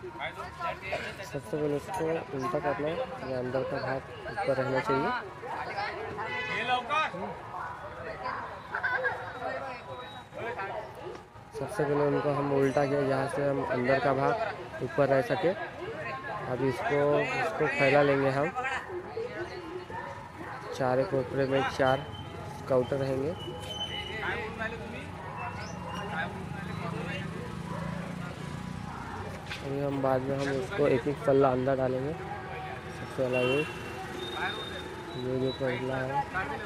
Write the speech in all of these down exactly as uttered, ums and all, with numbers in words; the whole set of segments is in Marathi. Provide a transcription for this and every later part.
सबसे पहले इसको उल्टा करना है, ये अंदर का भाग ऊपर रहना चाहिए। सबसे पहले उनको हम उल्टा किया जहाँ से हम अंदर का भाग ऊपर रह सके। अब इसको इसको फैला लेंगे हम, चार कोपरे में चार काउंटर रहेंगे। अभी हम बाद में हम इसको एक एक पल्ला अंदर डालेंगे। सबसे पहला ये ये जो पल्ला है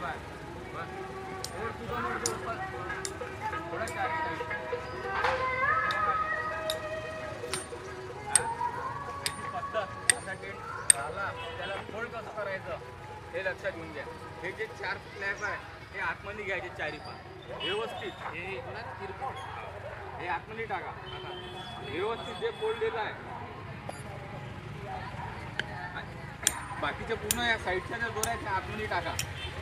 हे लक्षात घेऊन घ्या। हे जे चार स्लॅब आहे हे आतमध्ये घ्यायचे चारी पाच व्यवस्थित, हे किरकोळ हे आतमध्ये टाका व्यवस्थित। जे फोल्ड आहे बाकीचे पूर्ण या साईडच्या ज्या दोऱ्या त्या आतमध्ये टाका।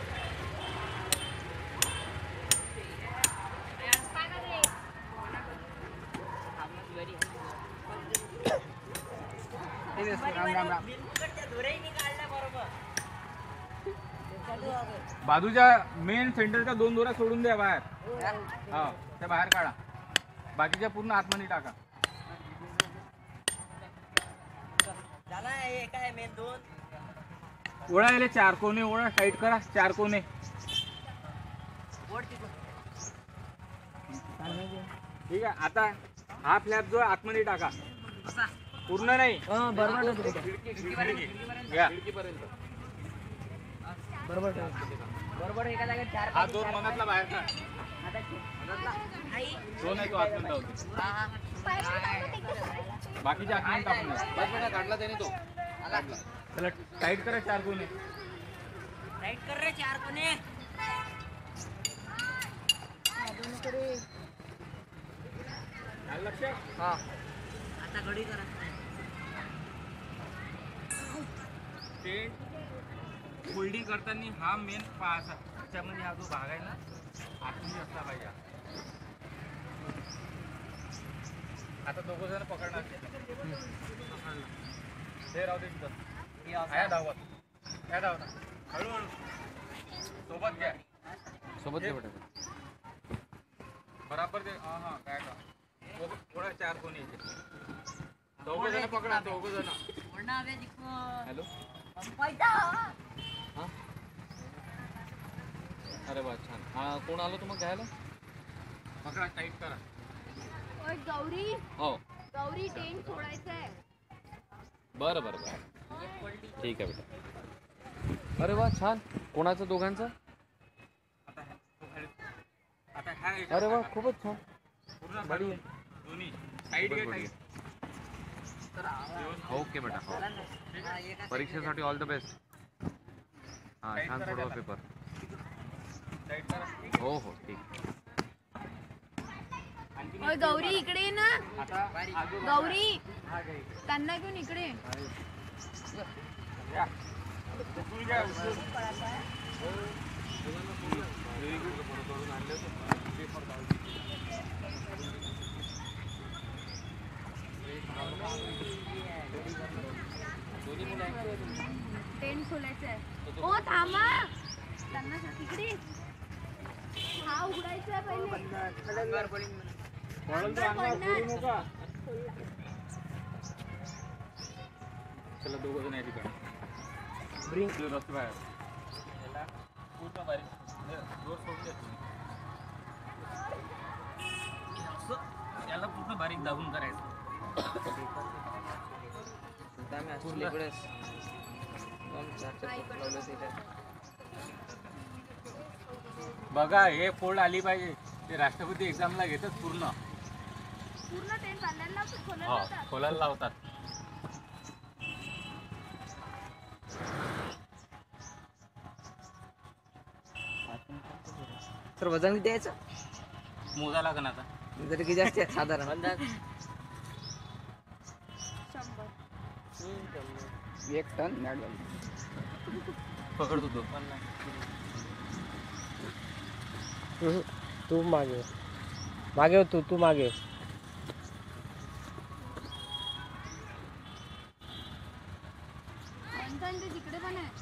बाजूच्या मेन सेंटरच्या दोन दोऱ्या सोडून द्या बाहेर, हा त्या बाहेर काढा, बाकीच्या पूर्ण आतमध्ये टाका। ओळा याले चार कोणे ओळा, टाईट करा चार कोणे। ठीक आहे, आता हा फ्लॅप जो आतमध्ये टाका, पूर्ण नाही बरोबर बरोबर एका जागेत चार हा दोन मनातला बाहेर काढ, दोन आहे तो आतमध्ये होते, बाकीच्या आतमध्ये टाकून द्या। काढला त्याने तो चला टाईट करा चार कोणे, टाईट कर रे चार कोणे। लक्ष हा आता घडी करा। फोल्डिंग करताना हा मेन पासा त्याच्यामध्ये हा जो भाग आहे ना आतमध्ये असला पाहिजे। आता दोघं जण पकडणार, हे राहू दे तिथं, आहे धावत काय धावत हळूहळू सोबत घ्या, सोबत घ्या बेटा बराबर ते। हा हा काय का थोडा चार कोणी येते, दोघं जण पकडा, दोघं जण। हॅलो हा अरे वा छान। हा कोण आलो तुम्हाला घ्यायला? पकडा टाईट करा। ओय गौरी, हो गौरी टेंट सोडायचं आहे। बरं बरं बरं ठीक आहे बेटा। अरे वा छान, कोणाचं दोघांचं? अरे वा खूपच छान, बढिया दोन्ही साईड घे। ओके बेटा, हो परीक्षेसाठी ऑल द बेस्ट। हां छान सोडवा पेपर। हो हो ठीक। ओय गौरी इकडे ये ना, गौरी त्यांना घेऊन इकडे। टेंट खोलायचं आहे। ओ थांबा, त्यांना इकडे हा उघडायचा आहे पहिले। चला दोघं जण तिकडे ब्रिंक रस्ते बाहेर पूर्ण बारीक जोर सोडून देतो याला पूर्ण बारीक दाबून करायचं। बघा हे फोल्ड आली पाहिजे, ते राष्ट्रपती एक्झामला घेतात पूर्ण पूर्ण टेंट बांधायला खोलायला खोलायला लावतात। तर वजन किती द्यायचं? मोजा लागण आता तरी किती असते साधारण? शंभर। एक टन पकडतो तो। तू मागे मागे तू तू मागे आणखीन ते तिकडे पण आहे.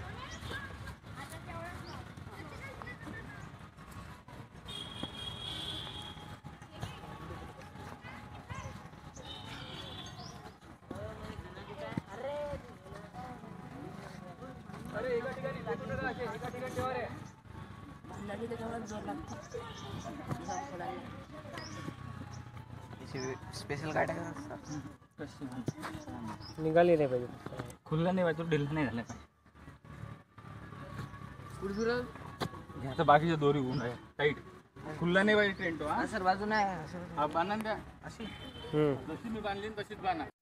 स्पेशल गाड्या निघाली नाही पाहिजे. खुल्ला नाही पाहिजे, ढिल नाही झालं पाहिजे. आता बाकीच्या दोरी होऊन आहे टाईट. खुल्ला नाही पाहिजे ट्रेन तो. हा सर बाजू नाही हा बांधा द्या अशी हम्म. जशी मी बांधली तशीच बांधा.